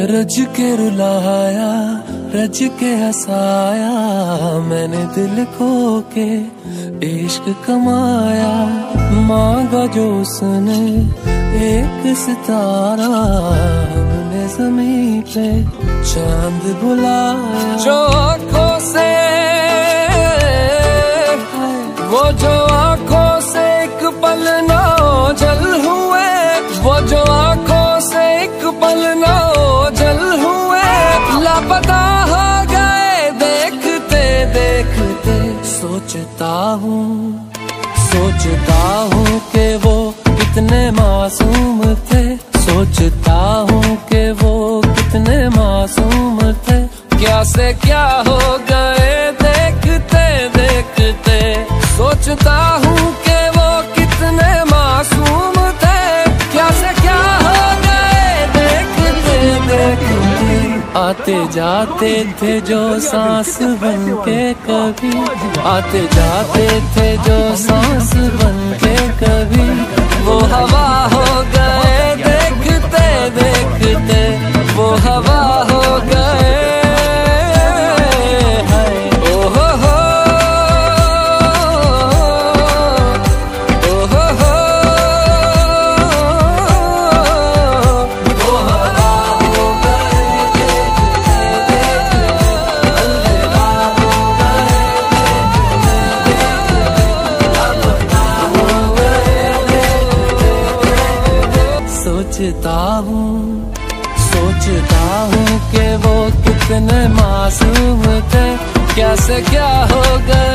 रज के रुलाया, रज के हंसाया, मैंने दिल खो के इश्क कमाया। मांगा जो उसने एक सितारा, हमने ज़मीं पे चांद बुलाया। जो आँखों से, वो जो आँखों से एक पल ना ओझल हुए, वो जो आँखों से एक पल ना ओझल हुए, लापता हो गए देखते देखते। सोचता हूँ कि वो कितने मासूम थे, सोचता हूँ कि वो कितने मासूम थे। क्या से क्या हो गए देखते देखते। सोचता हूँ कि वो कितने मासूम थे, क्या से क्या हो गए देखते देखते। आते जाते थे जो सांस बन के कभी, आते जाते थे जो सांस बन के कभी, वो हवा हो गए देखते देखते, वो हवा हो गए। सोचता हूँ कि वो कितने मासूम थे, क्या से क्या हो गए